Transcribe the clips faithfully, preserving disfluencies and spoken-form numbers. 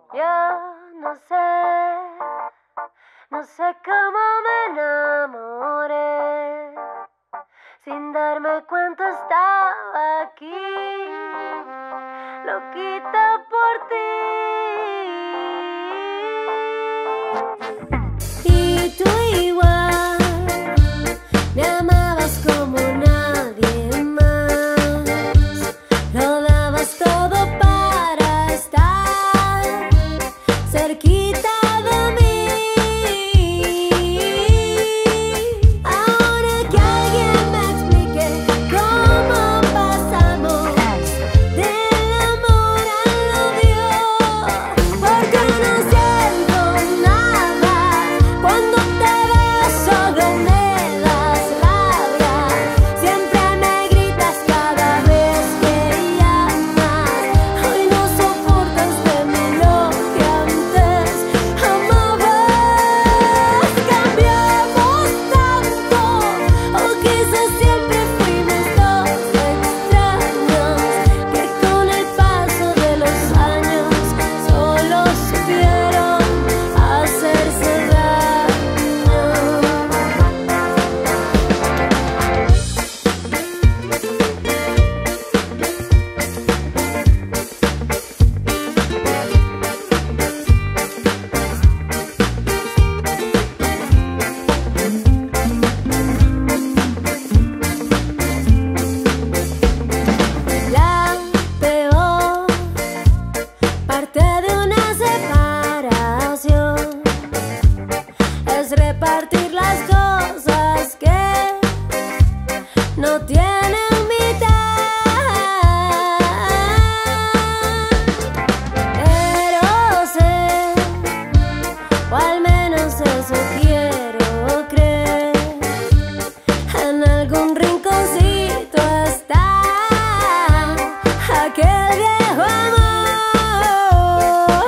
Yo no sé, no sé cómo me enamoré. Sin darme cuenta estaba aquí, loquita por ti. Y tú igual, me amabas como nadie más. Lo dabas todo para estar cerquita de mí. Ahora que alguien me explique cómo pasamos del amor al odio, porque no siento nada cuando te veo, solo me das rabia. Siempre me gritas cada vez que llamas. Hoy no soportas de mí lo que antes amabas. Cambiamos tanto, o quizás siempre fuimos dos extraños que con el paso de los años solo supieron hacerse daño. La peor parte de una separación es repartir las cosas que no tienen mitad. Pero sé, o al menos eso quiero creer, en algún rinconcito está aquel viejo amor.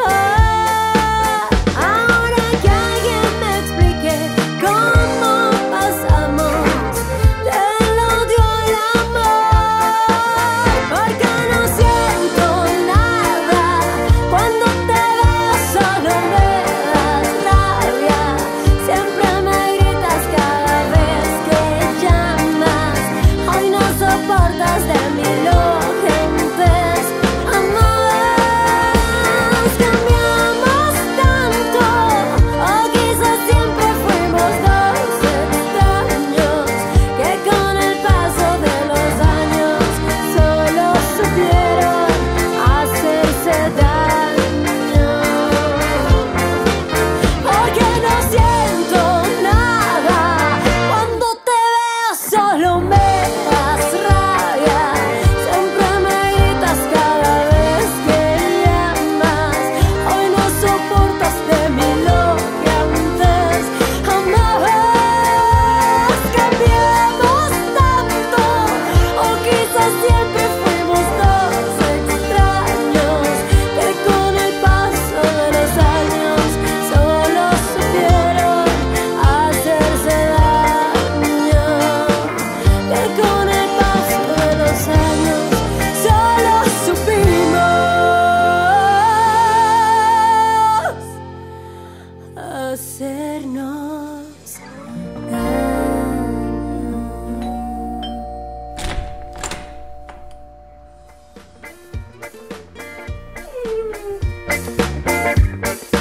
Ahora que alguien me explique cómo pasamos del odio al amor, porque no siento nada cuando te veo, solo me das rabia. Siempre me gritas cada vez que llamas. Hoy no soportas de mí lo que antes amabas. Cambiamos tanto, o quizás siempre fuimos dos extraños que con el paso de los años solo supieron hacerse daño. Porque no siento nada cuando te veo, solo me das rabia. Siempre me gritas cada vez que llamas. Hoy no soportas de mí lo que antes amabas. Cambiamos tanto, o quizás siempre fuimos dos extraños que con el paso de los años solo supieron hacerse daño. Que con el paso de los años solo supimos hacernos daño.